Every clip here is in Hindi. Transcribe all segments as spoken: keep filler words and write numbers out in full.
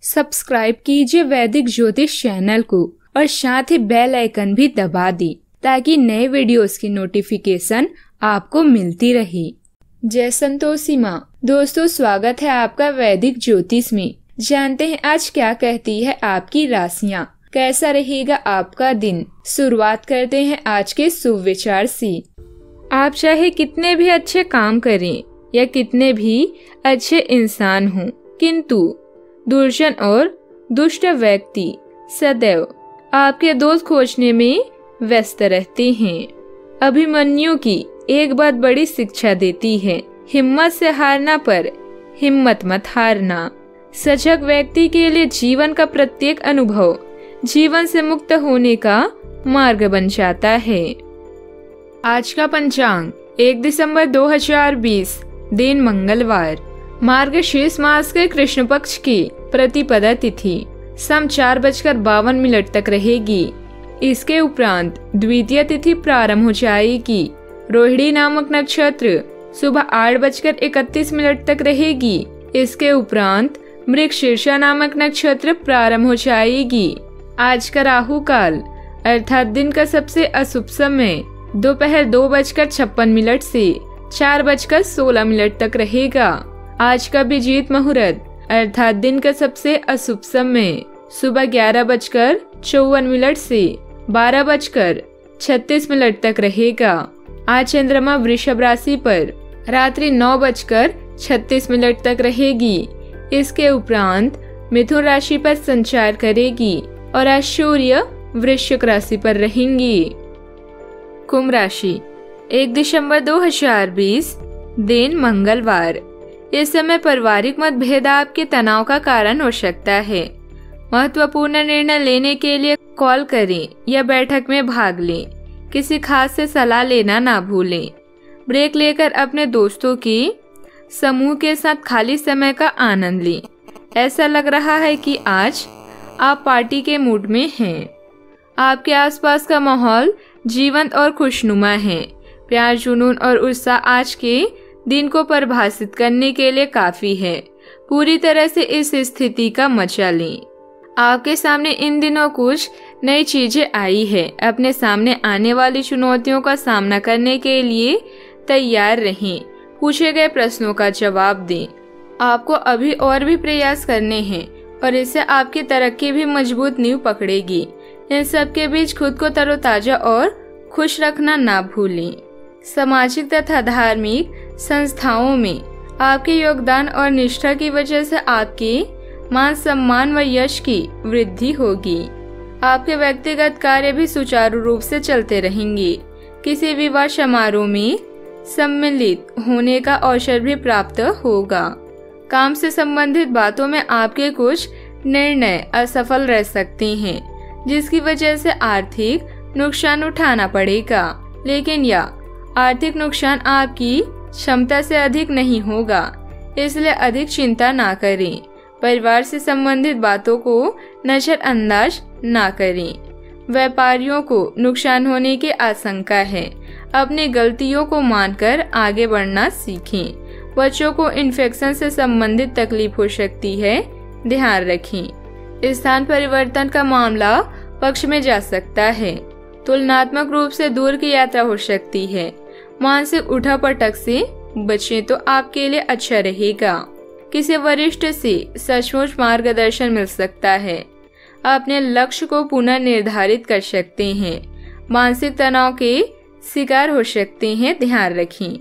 सब्सक्राइब कीजिए वैदिक ज्योतिष चैनल को और साथ ही बेल आइकन भी दबा दी ताकि नए वीडियोस की नोटिफिकेशन आपको मिलती रहे। जय संतोषी माँ। दोस्तों, स्वागत है आपका वैदिक ज्योतिष में। जानते हैं आज क्या कहती है आपकी राशियाँ, कैसा रहेगा आपका दिन। शुरुआत करते हैं आज के शुभ विचार से। आप चाहे कितने भी अच्छे काम करें या कितने भी अच्छे इंसान हों, किंतु दुर्जन और दुष्ट व्यक्ति सदैव आपके दोष खोजने में व्यस्त रहते हैं। अभिमन्यु की एक बात बड़ी शिक्षा देती है, हिम्मत से हारना पर हिम्मत मत हारना। सजग व्यक्ति के लिए जीवन का प्रत्येक अनुभव जीवन से मुक्त होने का मार्ग बन जाता है। आज का पंचांग एक दिसंबर दो हज़ार बीस, दिन मंगलवार, मार्गशीर्ष मास के कृष्ण पक्ष की प्रतिपदा तिथि सम चार बजकर बावन मिनट तक रहेगी। इसके उपरांत द्वितीय तिथि प्रारंभ हो जाएगी। रोहिणी नामक नक्षत्र सुबह आठ बजकर इकतीस मिनट तक रहेगी। इसके उपरांत मृगशीर्षा नामक नक्षत्र प्रारंभ हो जाएगी। आज का राहु काल अर्थात दिन का सबसे अशुभ समय दोपहर दो बजकर छप्पन मिनट से चार बजकर सोलह मिनट तक रहेगा। आज का अभिजीत मुहूर्त अर्थात दिन का सबसे अशुभ समय सुबह ग्यारह बजकर चौवन मिनट से बारह बजकर छत्तीस मिनट तक रहेगा। आज चंद्रमा वृषभ राशि पर रात्रि नौ बजकर छत्तीस मिनट तक रहेगी। इसके उपरांत मिथुन राशि पर संचार करेगी और आज सूर्य वृश्चिक राशि पर रहेंगी। कुंभ राशि एक दिसंबर दो हज़ार बीस, दिन मंगलवार। इस समय पारिवारिक मतभेद आपके तनाव का कारण हो सकता है। महत्वपूर्ण निर्णय लेने के लिए कॉल करें या बैठक में भाग लें। किसी खास से सलाह लेना ना भूलें। ब्रेक लेकर अपने दोस्तों की समूह के साथ खाली समय का आनंद लें। ऐसा लग रहा है कि आज आप पार्टी के मूड में हैं। आपके आसपास का माहौल जीवंत और खुशनुमा है। प्यार, जुनून और उत्साह आज के दिन को परिभाषित करने के लिए काफी है। पूरी तरह से इस स्थिति का मजा लें। आपके सामने इन दिनों कुछ नई चीजें आई है। अपने सामने आने वाली चुनौतियों का सामना करने के लिए तैयार रहें। पूछे गए प्रश्नों का जवाब दें। आपको अभी और भी प्रयास करने हैं और इससे आपकी तरक्की भी मजबूत नींव पकड़ेगी। इन सब के बीच खुद को तरोताजा और खुश रखना ना भूलें। सामाजिक तथा धार्मिक संस्थाओं में आपके योगदान और निष्ठा की वजह से आपके मान सम्मान व यश की वृद्धि होगी। आपके व्यक्तिगत कार्य भी सुचारू रूप से चलते रहेंगे। किसी विवाह समारोह में सम्मिलित होने का अवसर भी प्राप्त होगा। काम से संबंधित बातों में आपके कुछ निर्णय असफल रह सकते हैं, जिसकी वजह से आर्थिक नुकसान उठाना पड़ेगा। लेकिन यह आर्थिक नुकसान आपकी क्षमता से अधिक नहीं होगा, इसलिए अधिक चिंता ना करें। परिवार से संबंधित बातों को नजरअंदाज ना करें। व्यापारियों को नुकसान होने की आशंका है। अपनी गलतियों को मानकर आगे बढ़ना सीखें। बच्चों को इन्फेक्शन से संबंधित तकलीफ हो सकती है, ध्यान रखें। स्थान परिवर्तन का मामला पक्ष में जा सकता है। तुलनात्मक रूप से दूर की यात्रा हो सकती है। मानसिक उठापटक से बचें तो आपके लिए अच्छा रहेगा। किसी वरिष्ठ से सचमुच मार्गदर्शन मिल सकता है। अपने लक्ष्य को पुनः निर्धारित कर सकते हैं। मानसिक तनाव के शिकार हो सकते हैं, ध्यान रखें।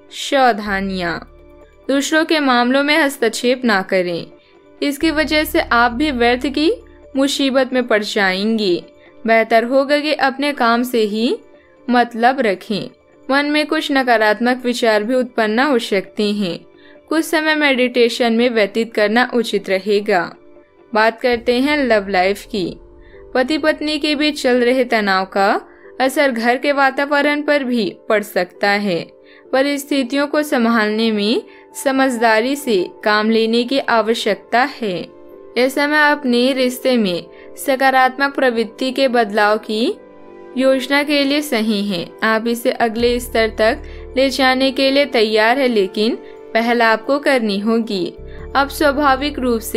सावधानियां, दूसरों के मामलों में हस्तक्षेप ना करें। इसकी वजह से आप भी व्यर्थ की मुसीबत में पड़ जाएंगे। बेहतर होगा कि अपने काम से ही मतलब रखें। मन में कुछ नकारात्मक विचार भी उत्पन्न हो सकते हैं। कुछ समय मेडिटेशन में व्यतीत करना उचित रहेगा। बात करते हैं लव लाइफ की। पति पत्नी के बीच चल रहे तनाव का असर घर के वातावरण पर भी पड़ सकता है। परिस्थितियों को संभालने में समझदारी से काम लेने की आवश्यकता है। इस समय अपने रिश्ते में सकारात्मक प्रवृत्ति के बदलाव की योजना के लिए सही है। आप इसे अगले स्तर तक ले जाने के लिए तैयार है, लेकिन पहल आपको करनी होगी। अब स्वाभाविक रूप से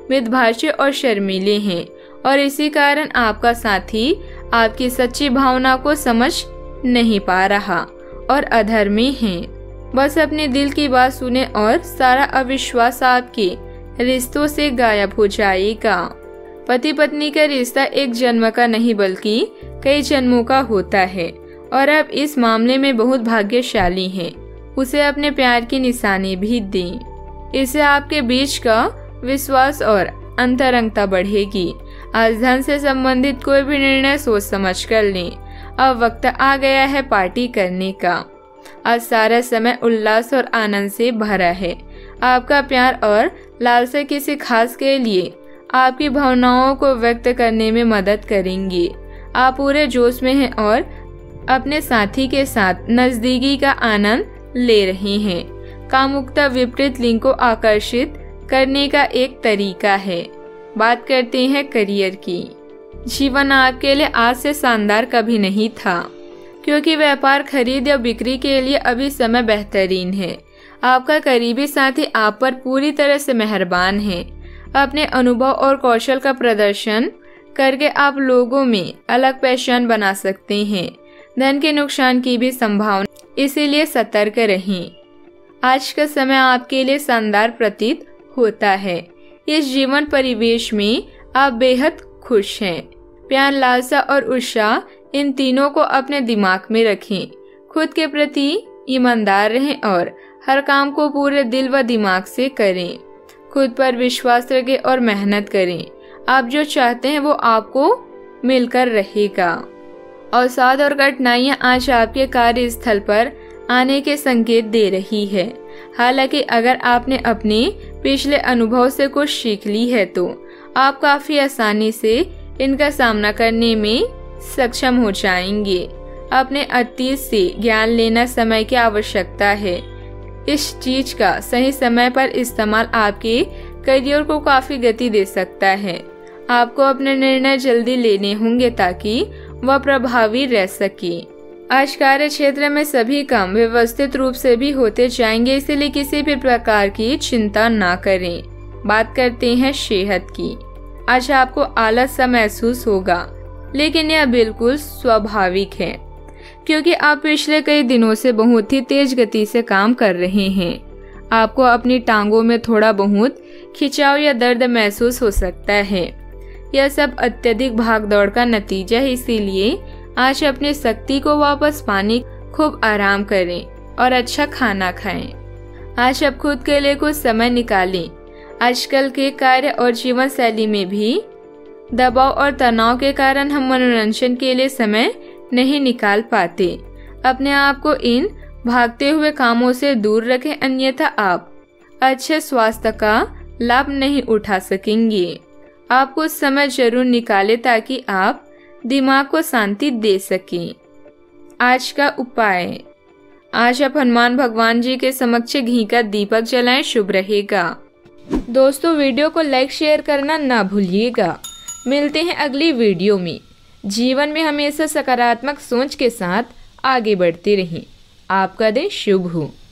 मितभाषी और शर्मीले हैं और इसी कारण आपका साथी आपकी सच्ची भावना को समझ नहीं पा रहा और अधर्मी है। बस अपने दिल की बात सुने और सारा अविश्वास आपके रिश्तों से गायब हो जाएगा। पति पत्नी का रिश्ता एक जन्म का नहीं बल्कि कई जन्मों का होता है और अब इस मामले में बहुत भाग्यशाली हैं। उसे अपने प्यार की निशानी भी दें। इससे आपके बीच का विश्वास और अंतरंगता बढ़ेगी। आज धन से संबंधित कोई भी निर्णय सोच समझ कर लें। अब वक्त आ गया है पार्टी करने का। आज सारा समय उल्लास और आनंद से भरा है। आपका प्यार और लालसा किसी खास के लिए आपकी भावनाओं को व्यक्त करने में मदद करेंगे। आप पूरे जोश में हैं और अपने साथी के साथ नजदीकी का आनंद ले रहे हैं। कामुकता विपरीत लिंग को आकर्षित करने का एक तरीका है। बात करते हैं करियर की। जीवन आपके लिए आज से शानदार कभी नहीं था, क्योंकि व्यापार, खरीद या बिक्री के लिए अभी समय बेहतरीन है। आपका करीबी साथी आप पर पूरी तरह से मेहरबान है। अपने अनुभव और कौशल का प्रदर्शन करके आप लोगों में अलग पहचान बना सकते हैं। धन के नुकसान की भी संभावना, इसीलिए सतर्क रहें। आज का समय आपके लिए शानदार प्रतीत होता है। इस जीवन परिवेश में आप बेहद खुश हैं। प्यार, लालसा और उत्साह, इन तीनों को अपने दिमाग में रखें। खुद के प्रति ईमानदार रहें और हर काम को पूरे दिल व दिमाग से करें। खुद पर विश्वास रखें और मेहनत करें। आप जो चाहते हैं वो आपको मिलकर रहेगा। अवसाद और कठिनाइयाँ आज आपके कार्यस्थल पर आने के संकेत दे रही है। हालांकि अगर आपने अपने पिछले अनुभव से कुछ सीख ली है तो आप काफी आसानी से इनका सामना करने में सक्षम हो जाएंगे। अपने अतीत से ज्ञान लेना समय की आवश्यकता है। इस चीज का सही समय पर इस्तेमाल आपके करियर को काफी गति दे सकता है। आपको अपने निर्णय जल्दी लेने होंगे ताकि वह प्रभावी रह सके। आज कार्य क्षेत्र में सभी काम व्यवस्थित रूप से भी होते जाएंगे, इसलिए किसी भी प्रकार की चिंता ना करें। बात करते हैं सेहत की। आज आपको आलस सा महसूस होगा, लेकिन यह बिल्कुल स्वाभाविक है, क्योंकि आप पिछले कई दिनों से बहुत ही तेज गति से काम कर रहे हैं। आपको अपनी टांगों में थोड़ा बहुत खिंचाव या दर्द महसूस हो सकता है। यह सब अत्यधिक भागदौड़ का नतीजा है, इसीलिए आज अपनी शक्ति को वापस पाने, खूब आराम करें और अच्छा खाना खाएं। आज आप खुद के लिए कुछ समय निकालें। आजकल के कार्य और जीवन शैली में भी दबाव और तनाव के कारण हम मनोरंजन के लिए समय नहीं निकाल पाते। अपने आप को इन भागते हुए कामों से दूर रखें, अन्यथा आप अच्छे स्वास्थ्य का लाभ नहीं उठा सकेंगे। आप कुछ समय जरूर निकालें ताकि आप दिमाग को शांति दे सकें। आज का उपाय, आज आप हनुमान भगवान जी के समक्ष घी का दीपक जलाएं, शुभ रहेगा। दोस्तों, वीडियो को लाइक शेयर करना ना भूलिएगा। मिलते हैं अगली वीडियो में। जीवन में हमेशा सकारात्मक सोच के साथ आगे बढ़ते रहें। आपका दिन शुभ हो।